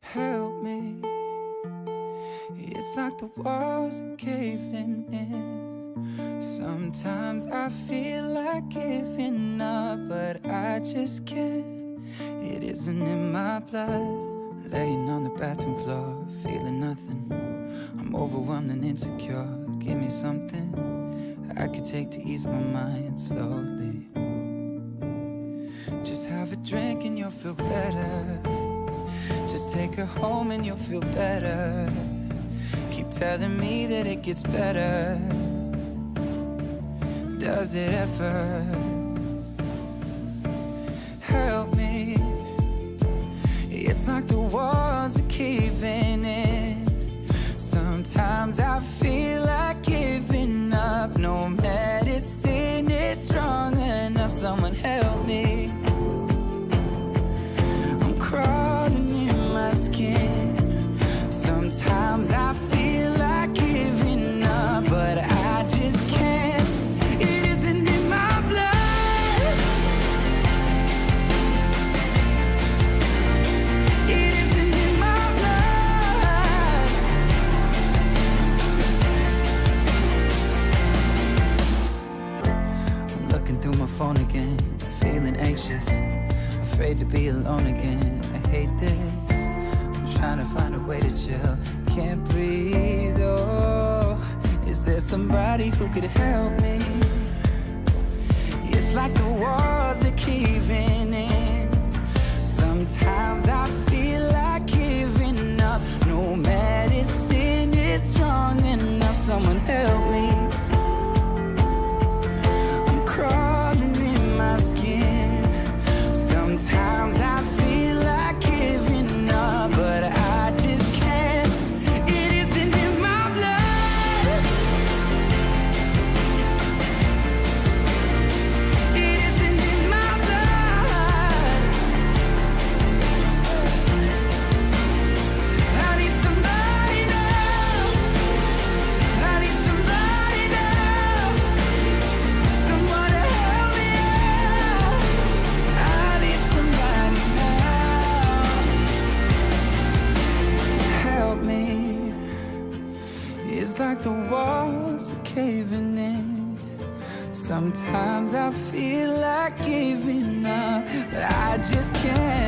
help me. It's like the walls are caving in. Sometimes I feel like giving up, but I just can't. It isn't in my blood. Laying on the bathroom floor, feeling nothing. I'm overwhelmed and insecure. Give me something I could take to ease my mind slowly. Just have a drink and you'll feel better. Just take her home and you'll feel better. Keep telling me that it gets better. Does it ever? Help me. It's like the walls are caving in. Sometimes I feel like giving up. No medicine is strong enough. Someone help me. I'm crawling in my skin. Sometimes I feel like giving up, but I just can't. It isn't in my blood. It isn't in my blood. I'm looking through my phone again, feeling anxious, afraid to be alone again. I hate this. I'm trying to find a way to chill. Can't breathe, oh. Is there somebody who could help me? It's like the walls are caving in. Sometimes I feel like giving up. No medicine is strong enough. Someone help me. I'm crawling in my skin. Sometimes I feel like giving up, but I just can't. It isn't in my blood. It isn't in my blood. I need somebody now. I need somebody now. Someone to help me out. I need somebody now. Help me. It's like the walls are caving in. Sometimes I feel like giving up, but I just can't.